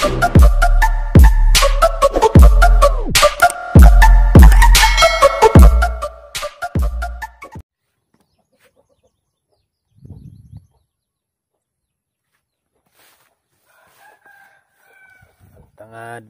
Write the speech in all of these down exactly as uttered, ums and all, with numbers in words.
Tangad.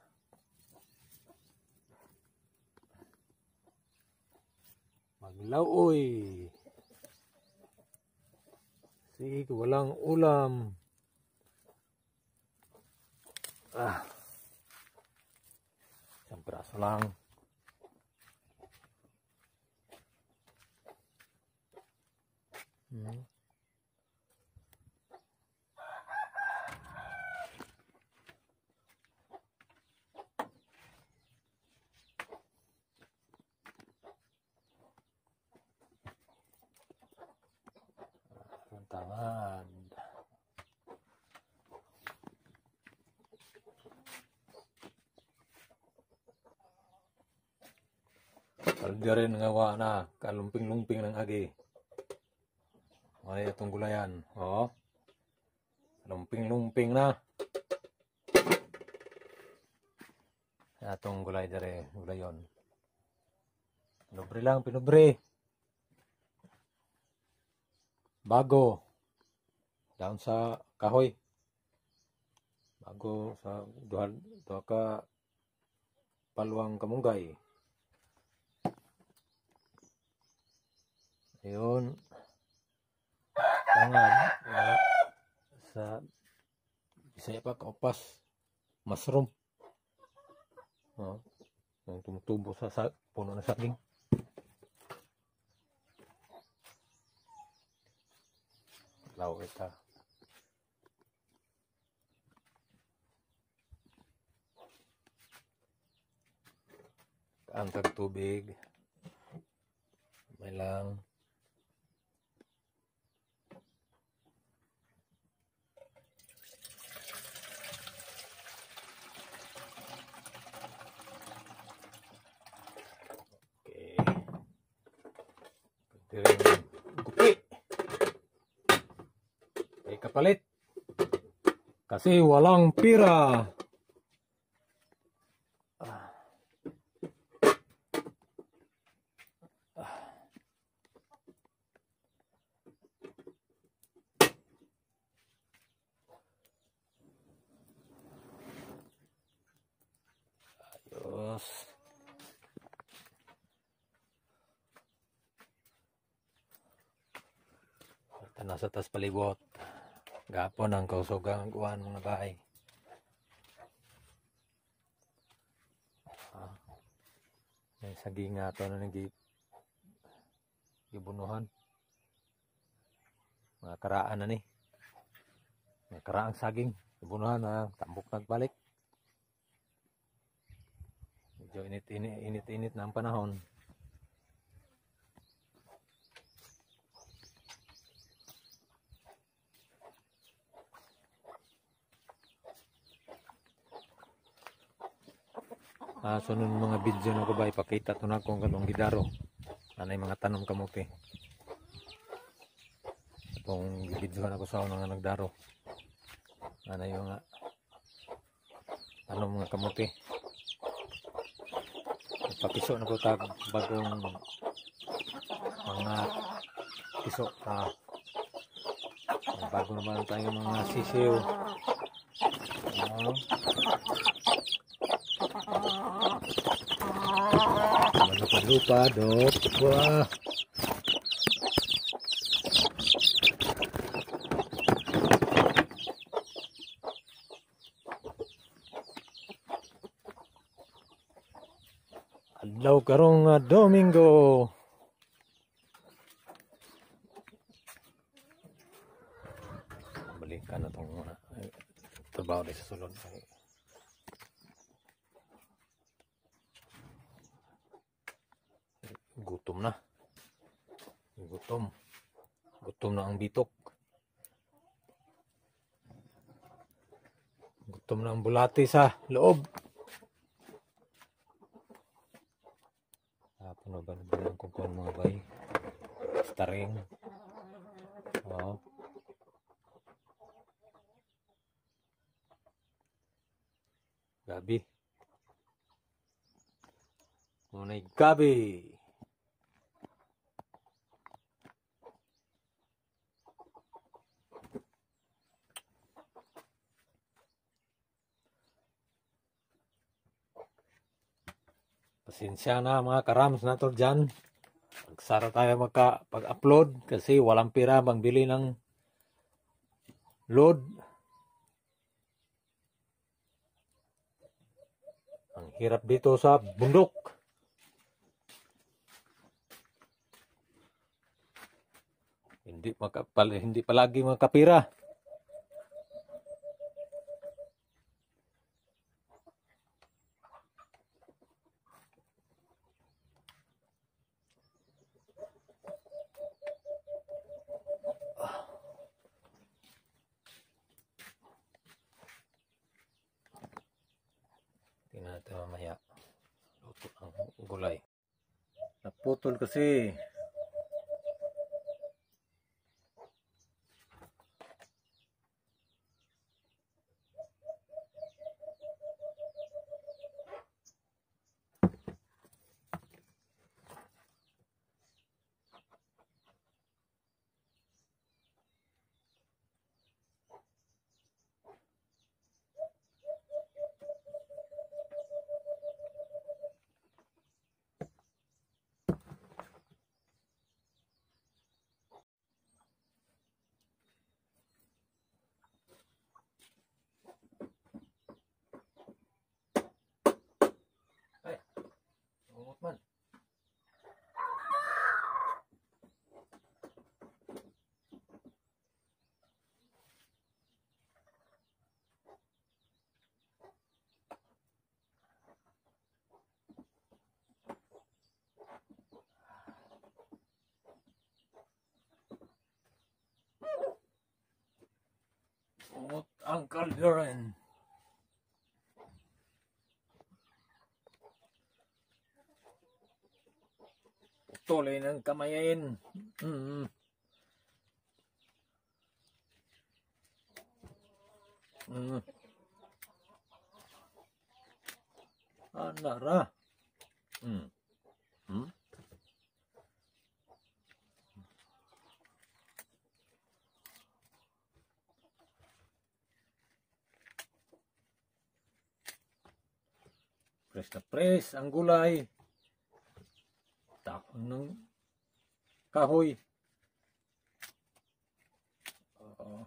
Maglaw oy. Sige, walang ulam. Ah. Isang braso lang. Hmm. Tangad. Kaldi rin ngawa na kalumping-lumping ng agi. Ay itong gulayan. Oh. Lumping-lumping na. Atong gulay dire, gulayon. Pinobre lang, pinobre. Bago down sa kahoy, bago sa duha, duha ka paluang kamunggay. Ayun, tangad uh, sa Bisaya pa kaupas, mushroom. Oh, yung tumutubo sa, sa puno na saging. Law ita. Angkag tubig. May lang. Okay. Pwede gupi. Kapalit kasi walang pira. Ah. Ah. Ayos. Nasa tas palibot. Gapon ang kausugang kuan mga bahay. Ah. May saging nga ito na nag gibunuhan. Mga karaan na ni. Mga karaang saging. Gibunuhan na tambok nagbalik. Medyo init-init na ang panahon. Ah, sunod mga video na ko ba ipakita to na kung kanong gidaro. Anay mga tanom kamote. Itong video na ko sa unang nagdaro. Anay yung mga tanom mga kamote. Ipapiso na ko tag bagong mga piso. Ah, bago naman tayo mga sisiw. Ah, lupa dok. Wah. Adlaw karong uh, Domingo. Balikan na itong uh, trabaho sa sulod. Gutom na. Gutom. Gutom na ang bitok. Gutom na ang bulati sa loob. Ah, puno ba na ang kukuhan mga bay? Staring. Oh. Gabi. Muna'y gabi. Pasensya na mga karams nato dyan. Nagsara tayo magka-pag-upload kasi walang pira mangbili ng load. Ang hirap dito sa bundok. Hindi makapal, hindi palagi makapira. Tingnan natin mamaya. Luto ang gulay. Naputol kasi. Ay, umot man. Umot ang kalderan. Tuloy ng kamayain. Mm. Mm. Anara. Mm. Mm. Press na press ang gulay. Tapon ng kahoy. Oo.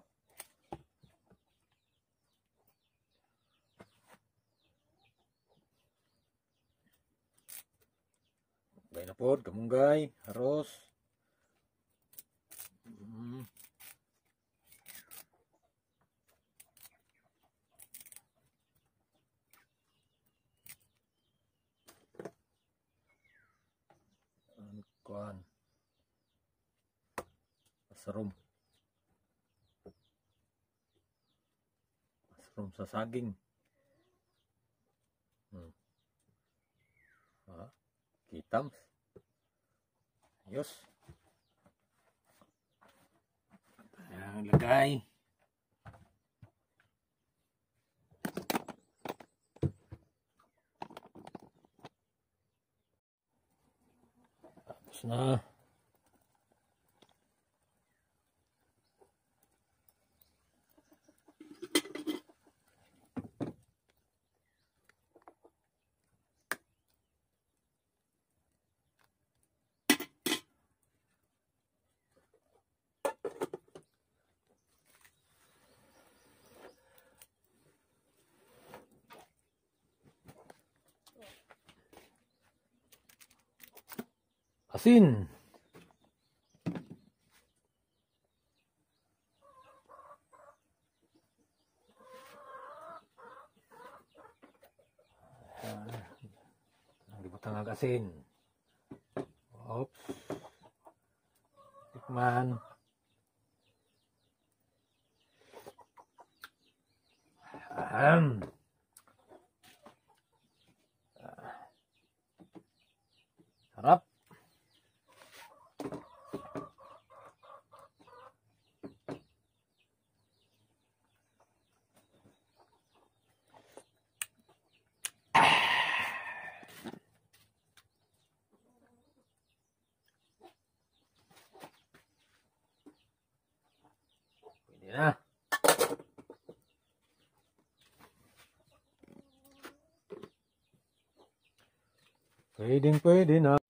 Gay na po, kamunggay, haros. Mm. Kuan. Mushroom. Mushroom sa saging. Hmm. Ah, kitams. Ayos. Ayan, lagay. Tapos na. Asin. Nalibutan ng asin. Oops. Tikman. Ahem. Sarap. Yan na. Pwedeng pwede na.